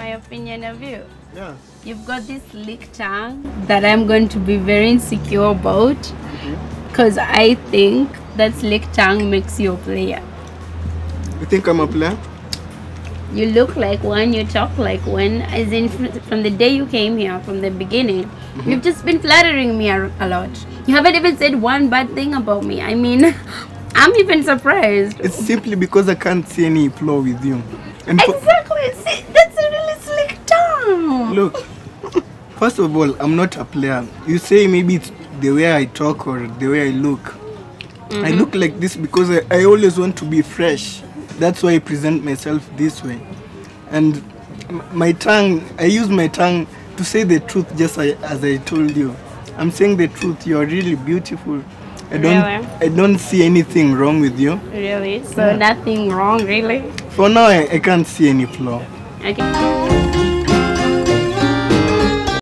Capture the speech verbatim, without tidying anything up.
opinion of you. Yeah. You've got this slick tongue that I'm going to be very insecure about because mm-hmm. I think that slick tongue makes you a player. You think I'm a player? You look like one, you talk like one, as in from the day you came here, from the beginning. Mm-hmm. You've just been flattering me a, a lot. You haven't even said one bad thing about me. I mean, I'm even surprised. It's simply because I can't see any flaw with you. And exactly. See, that's a really slick tongue. Look, first of all, I'm not a player. You say maybe it's the way I talk or the way I look. Mm-hmm. I look like this because I, I always want to be fresh. That's why I present myself this way. And my tongue, I use my tongue to say the truth, just as I told you. I'm saying the truth. You're really beautiful. I don't, really? I don't see anything wrong with you. Really? So yeah. Nothing wrong, really? For now, I, I can't see any flaw. Okay.